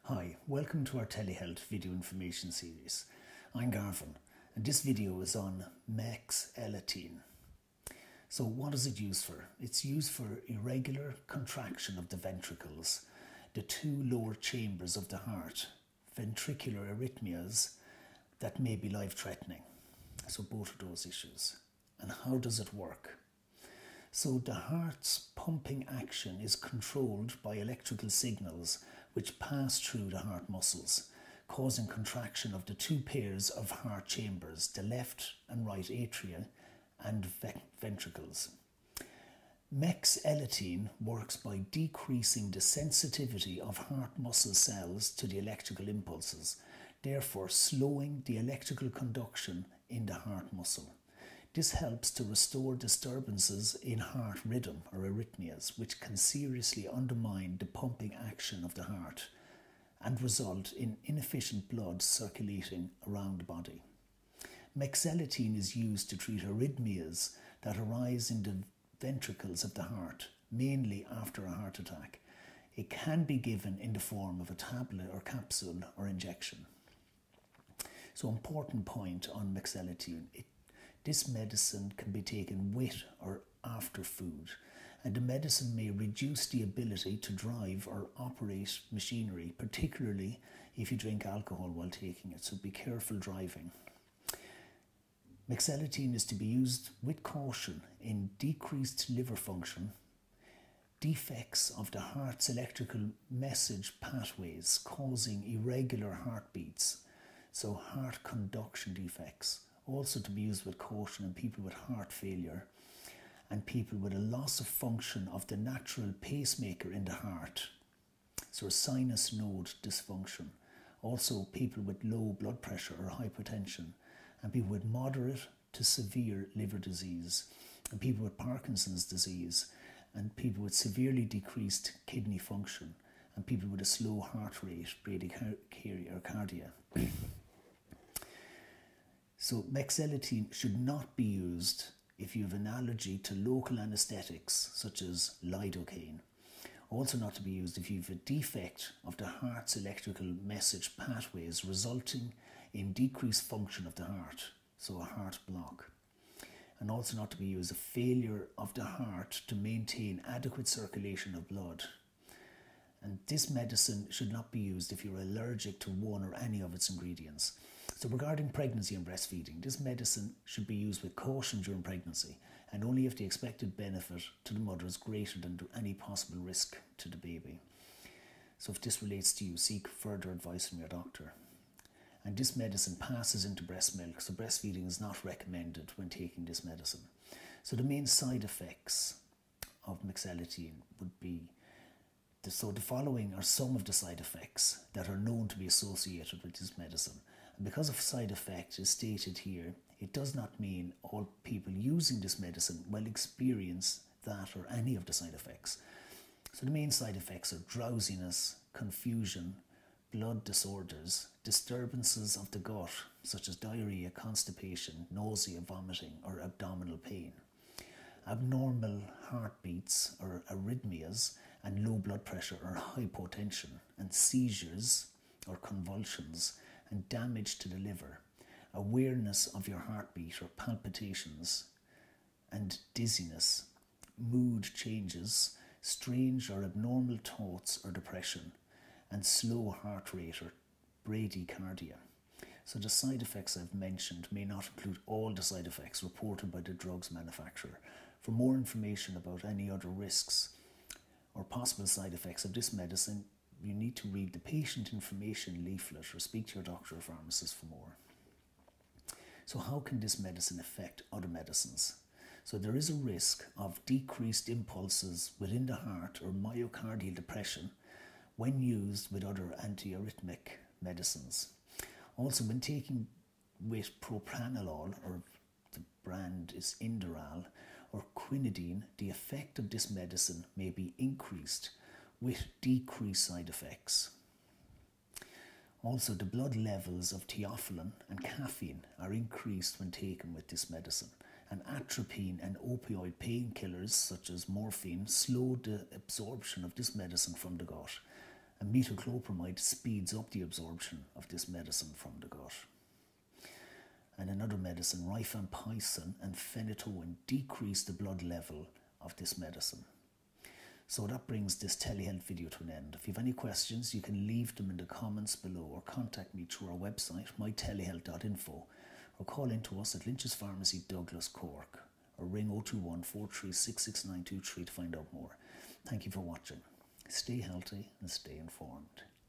Hi, welcome to our telehealth video information series. I'm Garvin, and this video is on Mexiletine. So what is it used for? It's used for irregular contraction of the ventricles, the two lower chambers of the heart, ventricular arrhythmias that may be life-threatening. So both of those issues. And how does it work? So the heart's pumping action is controlled by electrical signals which pass through the heart muscles, causing contraction of the two pairs of heart chambers, the left and right atria and ventricles. Mexiletine works by decreasing the sensitivity of heart muscle cells to the electrical impulses, therefore slowing the electrical conduction in the heart muscle. This helps to restore disturbances in heart rhythm or arrhythmias, which can seriously undermine the pumping action of the heart and result in inefficient blood circulating around the body. Mexiletine is used to treat arrhythmias that arise in the ventricles of the heart, mainly after a heart attack. It can be given in the form of a tablet or capsule or injection. So, important point on Mexiletine. This medicine can be taken with or after food, and the medicine may reduce the ability to drive or operate machinery, particularly if you drink alcohol while taking it, so be careful driving. Mexiletine is to be used with caution in decreased liver function, defects of the heart's electrical message pathways causing irregular heartbeats, so heart conduction defects. Also to be used with caution in people with heart failure and people with a loss of function of the natural pacemaker in the heart, so a sinus node dysfunction. Also people with low blood pressure or hypertension, and people with moderate to severe liver disease, and people with Parkinson's disease, and people with severely decreased kidney function, and people with a slow heart rate, bradycardia. So Mexiletine should not be used if you have an allergy to local anaesthetics such as lidocaine. Also not to be used if you have a defect of the heart's electrical message pathways resulting in decreased function of the heart, so a heart block. And also not to be used a failure of the heart to maintain adequate circulation of blood. And this medicine should not be used if you're allergic to one or any of its ingredients. So regarding pregnancy and breastfeeding, this medicine should be used with caution during pregnancy and only if the expected benefit to the mother is greater than any possible risk to the baby. So if this relates to you, seek further advice from your doctor. And this medicine passes into breast milk, so breastfeeding is not recommended when taking this medicine. So the main side effects of Mexiletine would be the following are some of the side effects that are known to be associated with this medicine. And because of side effect is stated here, it does not mean all people using this medicine will experience that or any of the side effects. So the main side effects are drowsiness, confusion, blood disorders, disturbances of the gut such as diarrhea, constipation, nausea, vomiting or abdominal pain, abnormal heartbeats or arrhythmias, and low blood pressure or hypotension, and seizures or convulsions, and damage to the liver, awareness of your heartbeat or palpitations, and dizziness, mood changes, strange or abnormal thoughts or depression, and slow heart rate or bradycardia. So the side effects I've mentioned may not include all the side effects reported by the drugs manufacturer. For more information about any other risks or possible side effects of this medicine, you need to read the patient information leaflet or speak to your doctor or pharmacist for more. So how can this medicine affect other medicines? So there is a risk of decreased impulses within the heart or myocardial depression when used with other antiarrhythmic medicines. Also, when taken with propranolol, or the brand is Inderal, or quinidine, the effect of this medicine may be increased with decreased side effects. Also, the blood levels of theophylline and caffeine are increased when taken with this medicine, and atropine and opioid painkillers such as morphine slow the absorption of this medicine from the gut, And metoclopramide speeds up the absorption of this medicine from the gut. And another medicine, rifampicin and phenytoin, decrease the blood level of this medicine. So that brings this telehealth video to an end. If you have any questions, you can leave them in the comments below or contact me through our website, mytelehealth.info, or call in to us at Lynch's Pharmacy, Douglas, Cork, or ring 021 436 6923 to find out more. Thank you for watching. Stay healthy and stay informed.